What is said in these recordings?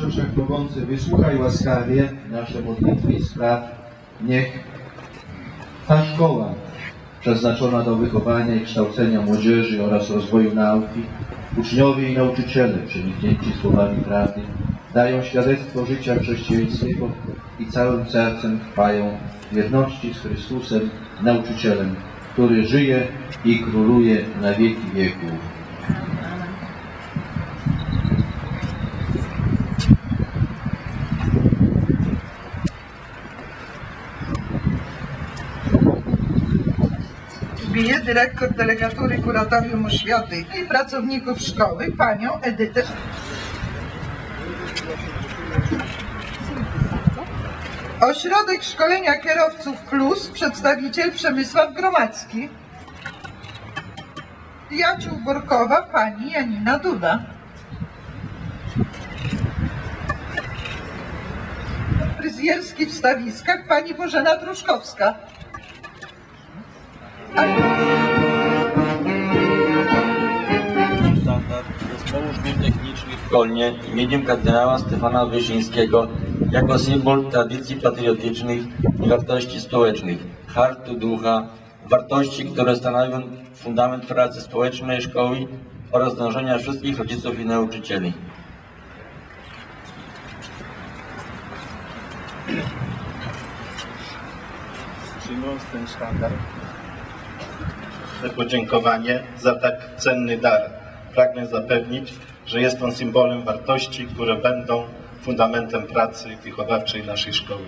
Wszechmogący, wysłuchaj łaskawie nasze modlitwy i spraw. Niech ta szkoła przeznaczona do wychowania i kształcenia młodzieży oraz rozwoju nauki, uczniowie i nauczyciele przeniknięci słowami prawdy dają świadectwo życia chrześcijańskiego i całym sercem trwają w jedności z Chrystusem, nauczycielem, który żyje i króluje na wieki wieków. Dyrektor Delegatury Kuratorium Oświaty i pracowników szkoły, panią Edytę. Ośrodek Szkolenia Kierowców Plus, przedstawiciel Przemysław Gromadzki. Przyjaciół Borkowa, pani Janina Duda. Fryzjerski w Stawiskach, pani Bożena Truszkowska. Standard Zespołu Szkół Technicznych w Kolnie imieniem kardynała Stefana Wyszyńskiego jako symbol tradycji patriotycznych i wartości społecznych, hartu ducha, wartości, które stanowią fundament pracy społecznej szkoły oraz dążenia wszystkich rodziców i nauczycieli. Przyjmując ten sztandar, podziękowanie za tak cenny dar. Pragnę zapewnić, że jest on symbolem wartości, które będą fundamentem pracy wychowawczej naszej szkoły.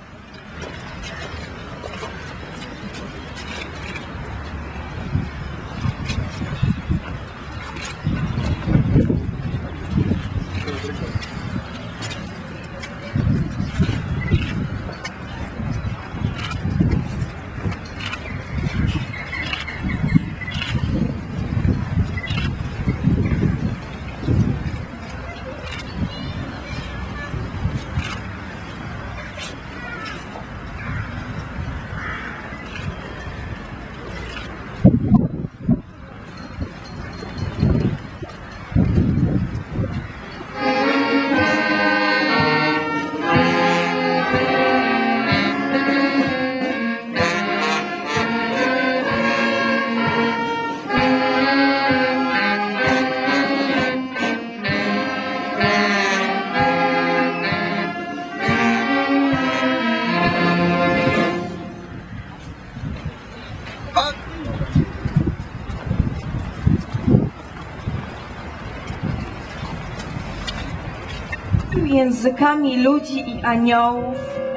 Językami ludzi i aniołów,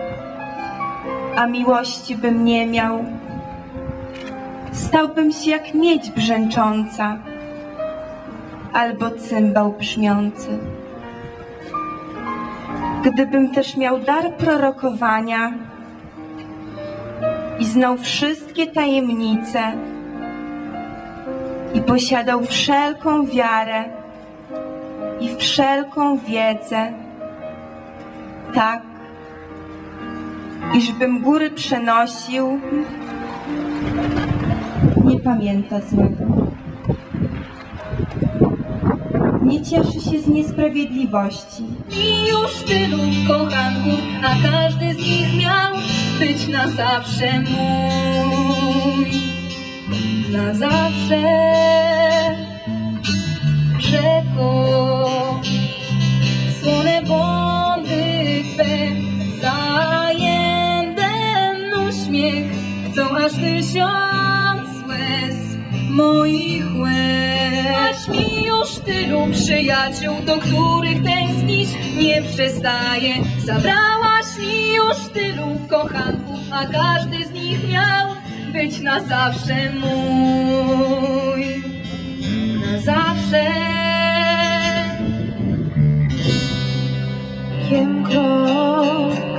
a miłości bym nie miał, stałbym się jak miedź brzęcząca albo cymbał brzmiący. Gdybym też miał dar prorokowania i znał wszystkie tajemnice i posiadał wszelką wiarę i wszelką wiedzę, tak, iżbym góry przenosił, nie pamięta złego. Nie cieszy się z niesprawiedliwości. I już tylu kochanków, a każdy z nich miał być na zawsze mój. Na zawsze rzeko, słone wody Twe, za jeden uśmiech chcą aż 1000 łez moich łez. Aż mi już tylu przyjaciół, do których tęsknić nie przestaje. Zabrałaś mi już tylu kochanków, a każdy z nich miał być na zawsze mój. Na zawsze. Kiem krok